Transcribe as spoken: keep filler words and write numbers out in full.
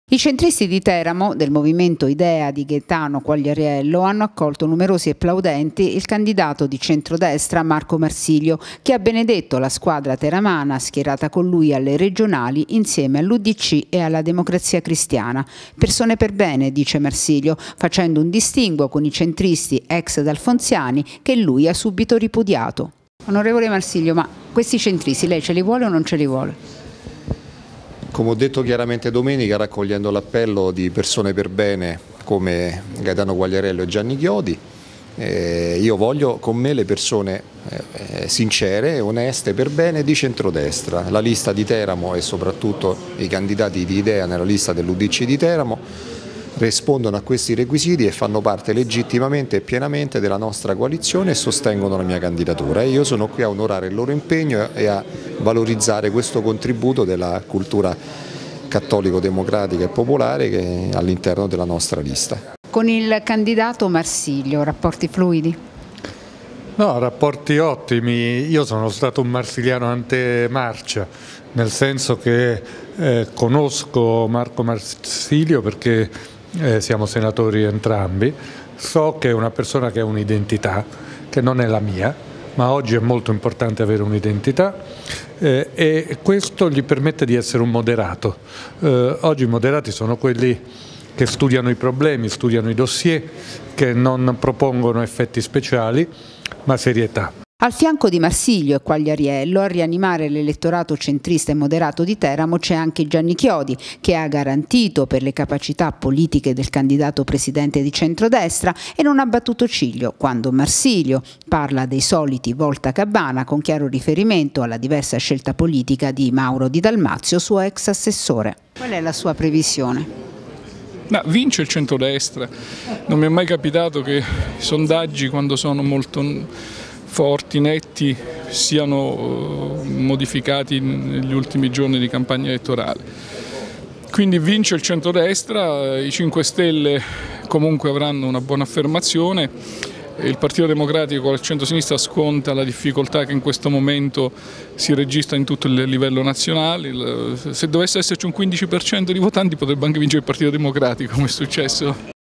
I centristi di Teramo, del movimento Idea di Gaetano Quagliariello, hanno accolto numerosi applaudenti il candidato di centrodestra Marco Marsilio, che ha benedetto la squadra teramana schierata con lui alle regionali insieme all'U D C e alla Democrazia Cristiana. Persone per bene, dice Marsilio, facendo un distinguo con i centristi ex d'Alfonsiani che lui ha subito ripudiato. Onorevole Marsilio, ma questi centristi lei ce li vuole o non ce li vuole? Come ho detto chiaramente domenica, raccogliendo l'appello di persone per bene come Gaetano Quagliariello e Gianni Chiodi, eh, io voglio con me le persone eh, sincere, oneste, per bene di centrodestra. La lista di Teramo e soprattutto i candidati di Idea nella lista dell'U D C di Teramo rispondono a questi requisiti e fanno parte legittimamente e pienamente della nostra coalizione e sostengono la mia candidatura. E io sono qui a onorare il loro impegno e a valorizzare questo contributo della cultura cattolico-democratica e popolare che è all'interno della nostra lista. Con il candidato Marsilio, rapporti fluidi? No, rapporti ottimi. Io sono stato un marsiliano antemarcia, nel senso che eh, conosco Marco Marsilio perché eh, siamo senatori entrambi, so che è una persona che ha un'identità, che non è la mia, ma oggi è molto importante avere un'identità eh, e questo gli permette di essere un moderato. Eh, oggi i moderati sono quelli che studiano i problemi, studiano i dossier, che non propongono effetti speciali, ma serietà. Al fianco di Marsilio e Quagliariello, a rianimare l'elettorato centrista e moderato di Teramo c'è anche Gianni Chiodi, che ha garantito per le capacità politiche del candidato presidente di centrodestra e non ha battuto ciglio quando Marsilio parla dei soliti volta cabana con chiaro riferimento alla diversa scelta politica di Mauro Di Dalmazio, suo ex assessore. Qual è la sua previsione? Ma vince il centrodestra. Non mi è mai capitato che i sondaggi, quando sono molto forti, netti, siano modificati negli ultimi giorni di campagna elettorale. Quindi vince il centrodestra, i cinque Stelle comunque avranno una buona affermazione, il Partito Democratico con il centro-sinistra sconta la difficoltà che in questo momento si registra in tutto il livello nazionale. Se dovesse esserci un quindici per cento di votanti potrebbe anche vincere il Partito Democratico, come è successo